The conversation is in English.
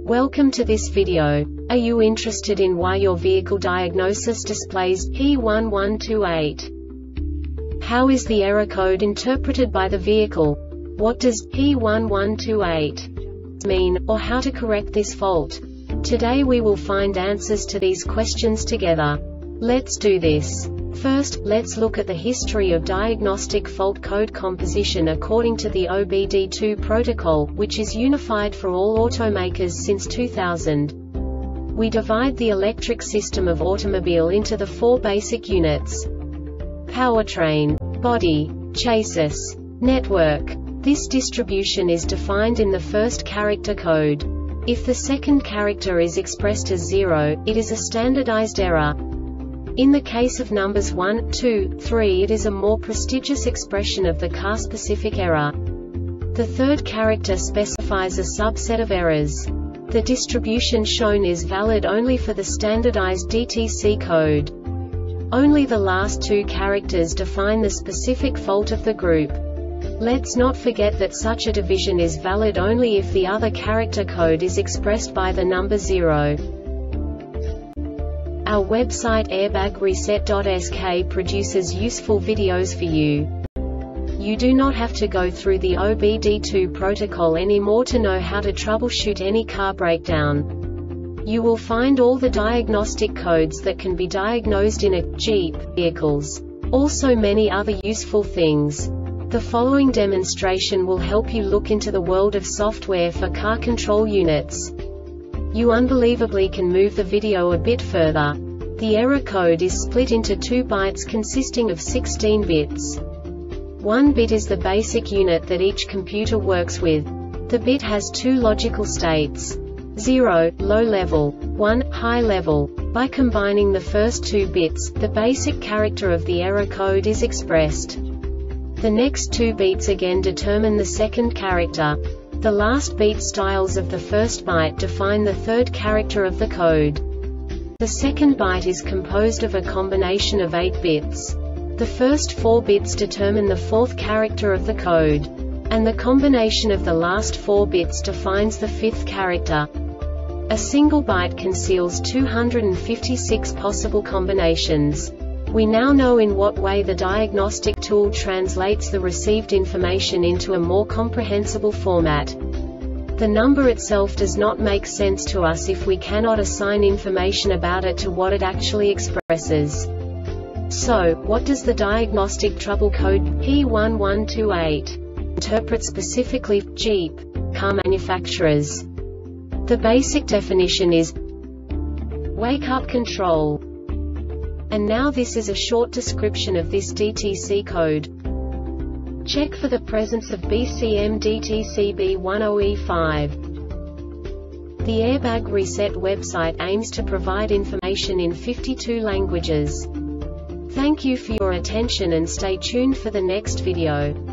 Welcome to this video. Are you interested in why your vehicle diagnosis displays P1128? How is the error code interpreted by the vehicle? What does P1128 mean, or how to correct this fault? Today we will find answers to these questions together. Let's do this. First, let's look at the history of diagnostic fault code composition according to the OBD2 protocol, which is unified for all automakers since 2000. We divide the electric system of automobile into the four basic units: powertrain, body, chassis, network. This distribution is defined in the first character code. If the second character is expressed as 0, it is a standardized error. In the case of numbers 1, 2, 3, it is a more prestigious expression of the car-specific error. The third character specifies a subset of errors. The distribution shown is valid only for the standardized DTC code. Only the last two characters define the specific fault of the group. Let's not forget that such a division is valid only if the other character code is expressed by the number 0. Our website airbagreset.sk produces useful videos for you. You do not have to go through the OBD2 protocol anymore to know how to troubleshoot any car breakdown. You will find all the diagnostic codes that can be diagnosed in a Jeep vehicles. Also many other useful things. The following demonstration will help you look into the world of software for car control units. You unbelievably can move the video a bit further. The error code is split into 2 bytes consisting of 16 bits. 1 bit is the basic unit that each computer works with. The bit has 2 logical states: 0, low level, 1, high level. By combining the first 2 bits, the basic character of the error code is expressed. The next 2 beats again determine the second character. The last beat styles of the first byte define the third character of the code. The second byte is composed of a combination of 8 bits. The first 4 bits determine the fourth character of the code. And the combination of the last 4 bits defines the fifth character. A single byte conceals 256 possible combinations. We now know in what way the diagnostic tool translates the received information into a more comprehensible format. The number itself does not make sense to us if we cannot assign information about it to what it actually expresses. So, what does the diagnostic trouble code P1128 interpret specifically for Jeep car manufacturers? The basic definition is wake-up control. And now this is a short description of this DTC code. Check for the presence of BCM DTC B10E5. The Airbag Reset website aims to provide information in 52 languages. Thank you for your attention and stay tuned for the next video.